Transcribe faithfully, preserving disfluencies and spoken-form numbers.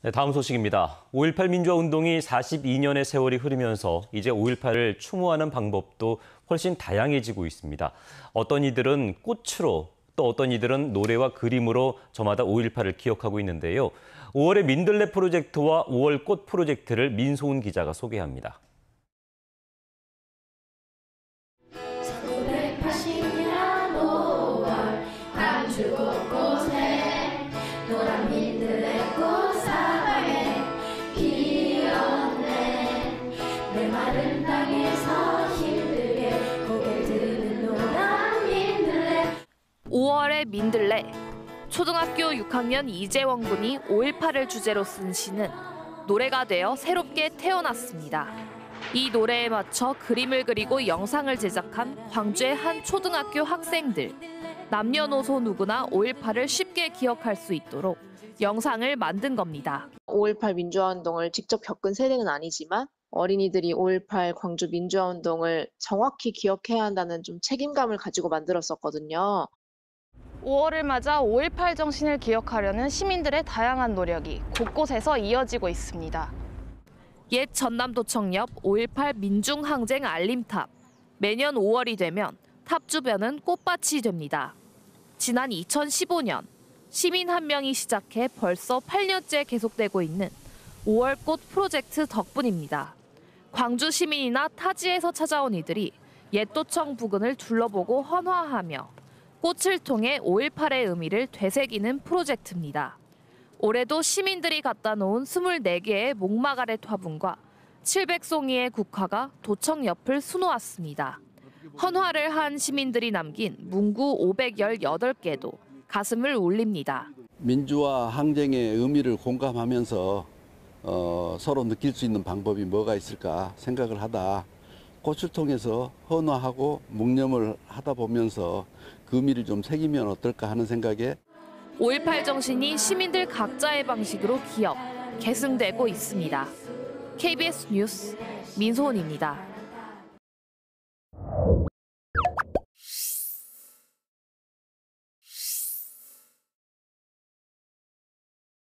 네, 다음 소식입니다. 오일팔 민주화 운동이 사십이 년의 세월이 흐르면서 이제 오일팔을 추모하는 방법도 훨씬 다양해지고 있습니다. 어떤 이들은 꽃으로, 또 어떤 이들은 노래와 그림으로 저마다 오일팔을 기억하고 있는데요. 오월의 민들레 프로젝트와 오월 꽃 프로젝트를 민소은 기자가 소개합니다. 천구백팔십 년 오월 광주 곳곳에 노란 민들레 꽃 사방에 피었네. 메마른 땅에서 힘들게 고개 드는 노란 민들레. 오월의 민들레. 초등학교 육 학년 이재원 군이 오일팔을 주제로 쓴 시는 노래가 되어 새롭게 태어났습니다. 이 노래에 맞춰 그림을 그리고 영상을 제작한 광주의 한 초등학교 학생들. 남녀노소 누구나 오일팔을 쉽게 기억할 수 있도록 영상을 만든 겁니다. 오일팔 민주화운동을 직접 겪은 세대는 아니지만 어린이들이 오일팔 광주 민주화운동을 정확히 기억해야 한다는 좀 책임감을 가지고 만들었었거든요. 오월을 맞아 오일팔 정신을 기억하려는 시민들의 다양한 노력이 곳곳에서 이어지고 있습니다. 옛 전남도청 옆 오일팔 민중항쟁 알림탑. 매년 오월이 되면 탑 주변은 꽃밭이 됩니다. 지난 이천십오 년 시민 한 명이 시작해 벌써 팔 년째 계속되고 있는 오월 꽃 프로젝트 덕분입니다. 광주 시민이나 타지에서 찾아온 이들이 옛도청 부근을 둘러보고 헌화하며 꽃을 통해 오일팔의 의미를 되새기는 프로젝트입니다. 올해도 시민들이 갖다 놓은 스물네 개의 목마가렛 화분과 칠백 송이의 국화가 도청 옆을 수놓았습니다. 헌화를 한 시민들이 남긴 문구 오백십팔 개도 가슴을 울립니다. 민주화 항쟁의 의미를 공감하면서 어, 서로 느낄 수 있는 방법이 뭐가 있을까 생각을 하다 꽃을 통해서 헌화하고 묵념을 하다 보면서 그 의미를 좀 새기면 어떨까 하는 생각에 오일팔 정신이 시민들 각자의 방식으로 기억, 계승되고 있습니다. 케이비에스 뉴스 민소은입니다.